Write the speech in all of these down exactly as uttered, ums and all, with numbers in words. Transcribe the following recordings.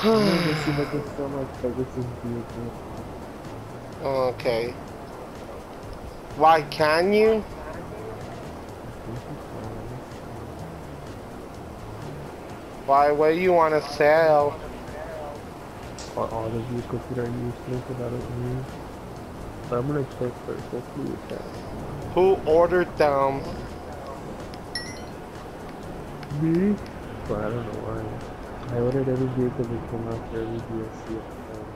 I'm gonna go see if I can sell my Pegasus vehicle. Okay. Why can you? I think you can, let me see. Why? What do you want to sell? Are all the vehicles that are useless that I don't use? But I'm gonna check first, hopefully you can. Who ordered them? Me? But I don't know why. I ordered every vehicle that came out for every D L C at the time.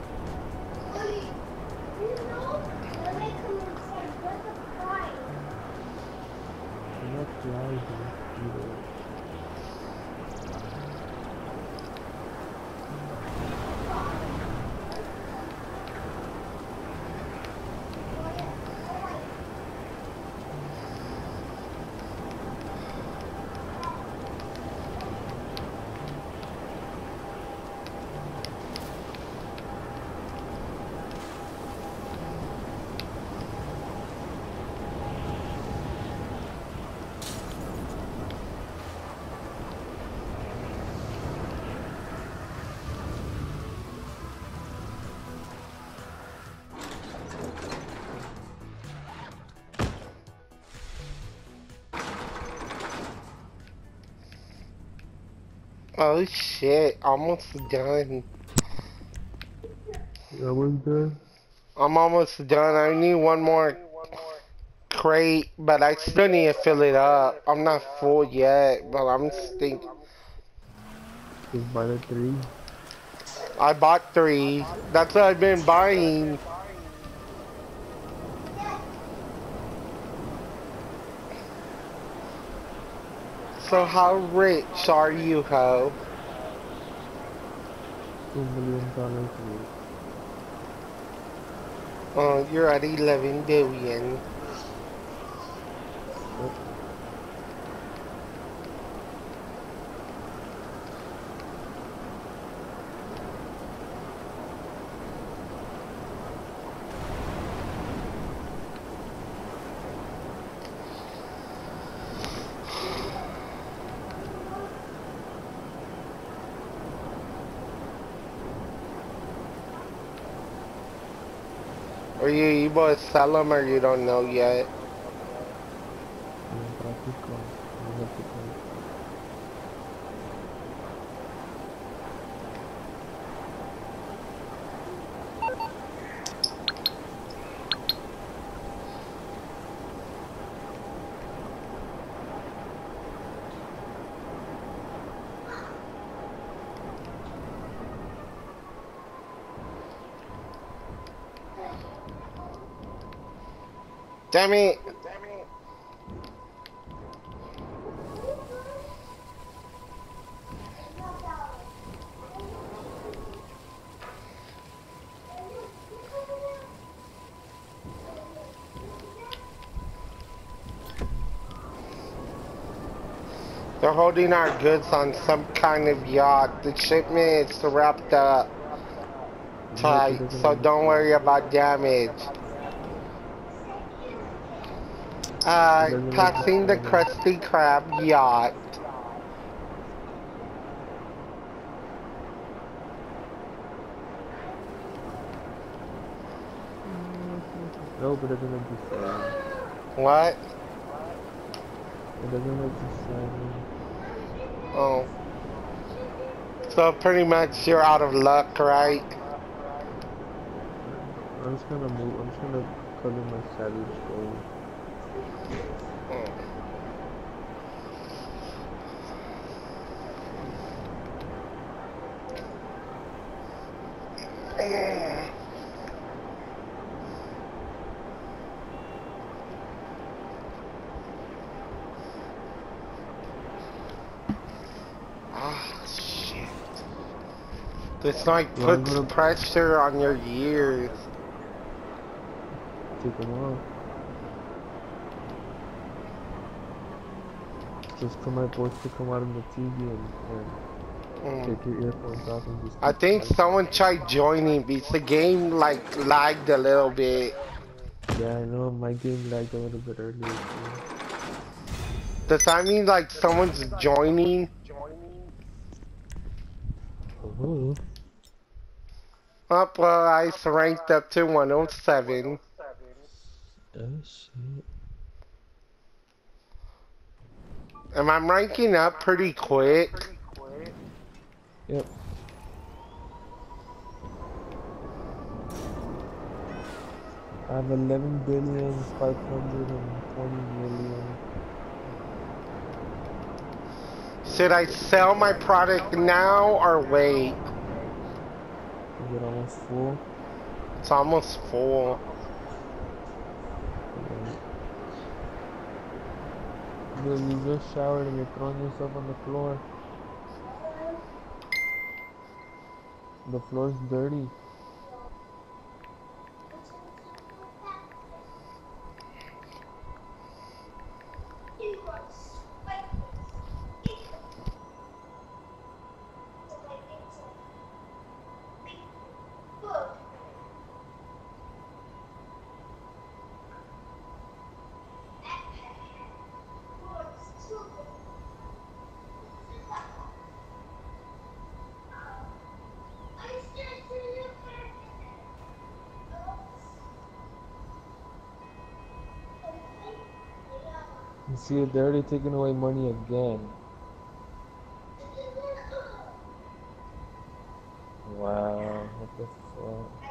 I'm not flies in mosquitoes. Oh shit! Almost done. That one's done? I'm almost done. I need one more crate, but I still need to fill it up. I'm not full yet, but I'm stink. Just buy the three. I bought three. That's what I've been buying. So how rich are you, ho? Two million dollars rich. Oh, you're at eleven billion. Yep. Are you able to sell them or you don't know yet? Yeah, but I'll keep going. I have to go. Damn it! They're holding our goods on some kind of yacht. The shipment is wrapped up Yep, it tight, doesn't so don't worry understand. about damage. It Uh, doesn't passing the understand them. Krusty Krab yacht. No, but it doesn't understand. What? It doesn't understand. Oh. So pretty much you're out of luck, right? I'm just gonna move. I'm just gonna color my savage gold. Oh. Ah, shit. This like You wanna go puts to pressure on your ears. take them off? Just tell my voice to come out of the T V and, and Mm. take your earphones off and just I keep think quiet. someone tried joining because the game like lagged a little bit. Yeah, I know my game lagged a little bit earlier too. Does that mean like someone's joining? Oh. Up, well, I ranked up to one oh seven. Oh shit. And I'm ranking up pretty quick. Yep. I have eleven billion five hundred twenty million. Should I sell my product now or wait? Is it almost full? It's almost full. Wait. Dude, you just showered and you're throwing yourself on the floor. The floor's dirty. You see, they're already taking away money again. Wow, what the fuck?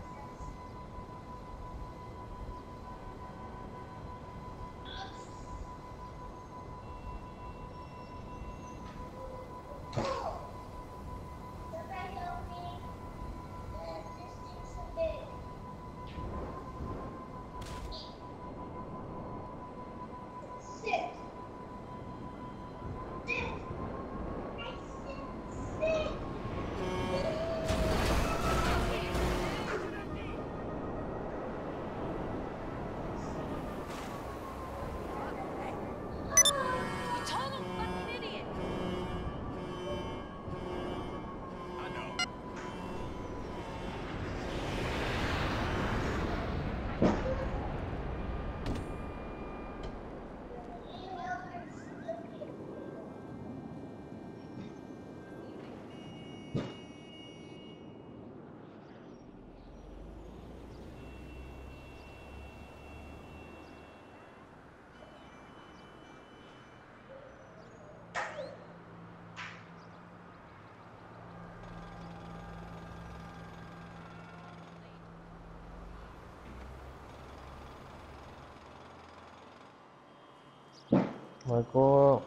Michael.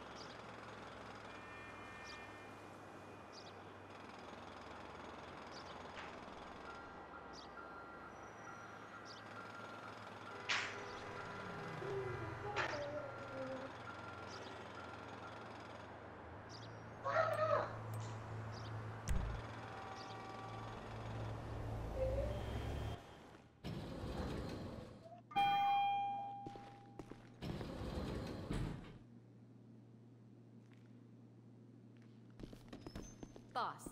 Boss.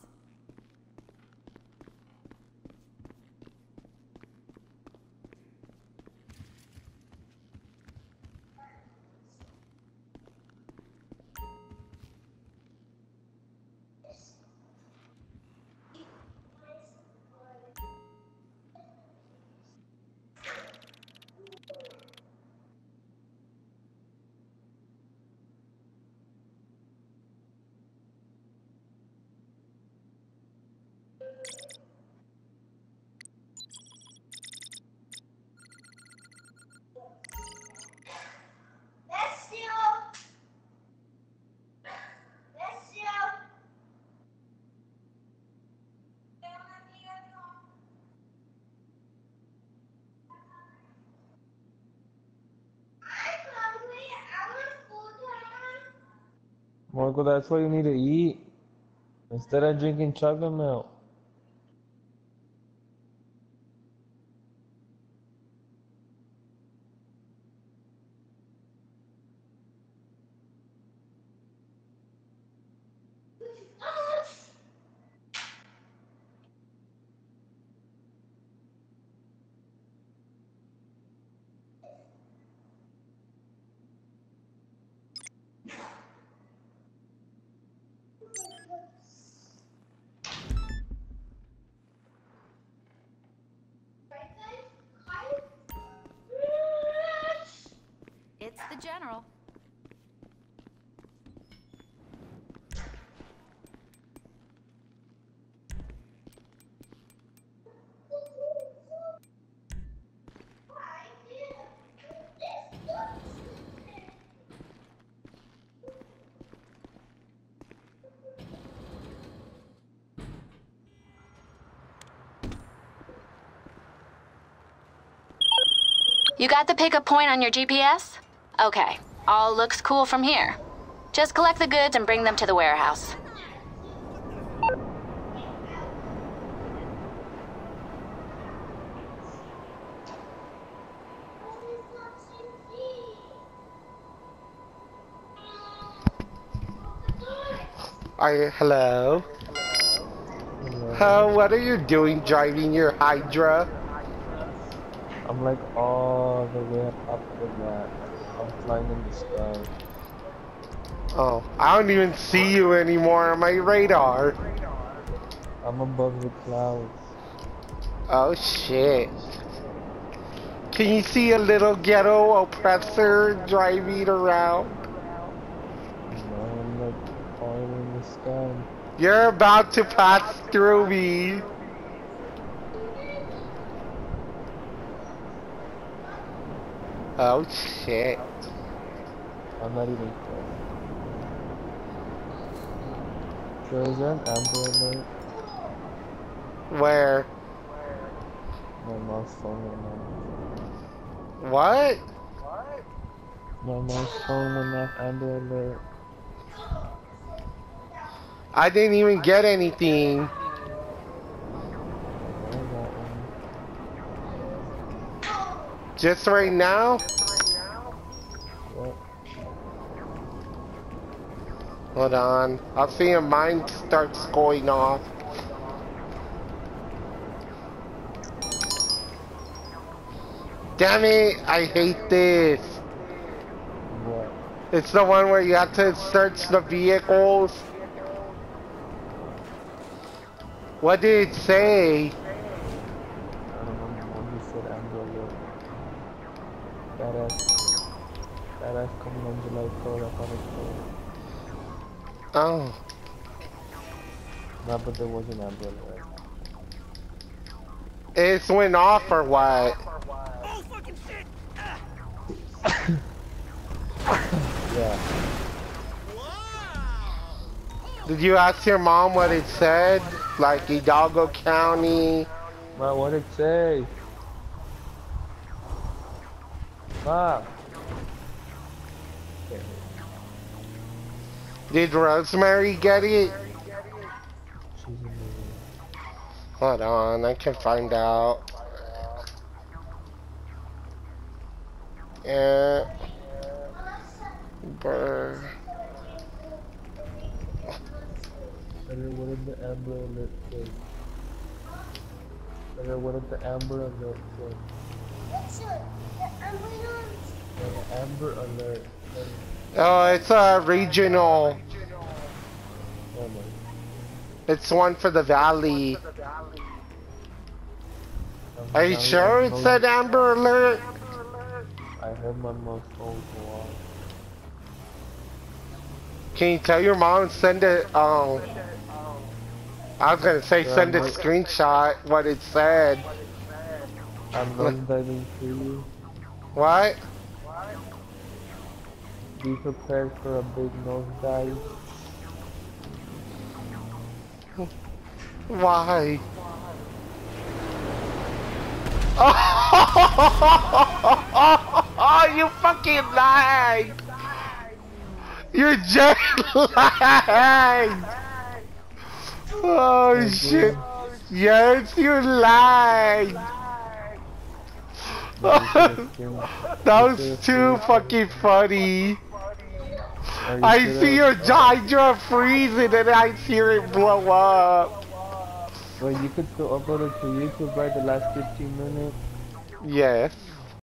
Michael, that's what you need to eat. Instead of drinking chocolate milk. general. You got the pickup point on your G P S? Okay, all looks cool from here. Just collect the goods and bring them to the warehouse. I, hello? Hello. How, what are you doing driving your Hydra? I'm like all the way up the map. I'm flying in the sky. Oh, I don't even see you anymore on my radar. I'm above the clouds. Oh shit. Can you see a little ghetto oppressor driving around? No, I'm like flying in the sky. You're about to pass through me. Oh shit. I'm not even close. So is there an Amber Alert? Where? My mom's phone went off. What? My mom's phone went off Amber Alert. I didn't even get anything. I got one. Just right now? What? Hold on. I'll see if mine starts going off. Damn it, I hate this. What? It's the one where you have to search the vehicles. What did it say? I don't know, my mom just said Amber Alert. That ass, that ass coming on July third, I thought it was. Oh. No, but there was an Amber Alert. It went off or what? Oh, fucking shit! Yeah. Did you ask your mom what it said? Like Hidalgo County? Ma, what did it say? Ma. Did Rosemary get it? She's in the room. Hold on, I can find out. Yeah. Brr. Better, what did the Amber Alert say? Better, what did the Amber Alert say? Yeah, the Amber Alert. Oh, it's a regional. Oh my. It's one for the valley. I'm Are you now- sure I'm it said Amber Alert? I heard my mom's phone go off. Can you tell your mom send it? Um, I was gonna say Yeah, send a my- screenshot what it said. I'm nose diving for you. What? Be prepared for a big nose dive. Why? Oh, you fucking lied! You're just lying! Oh shit! Yes, you lied! That was too fucking funny. I see your Hydra freezing and I hear it blow up. Well, you could still upload it to YouTube, right? The last fifteen minutes. Yes.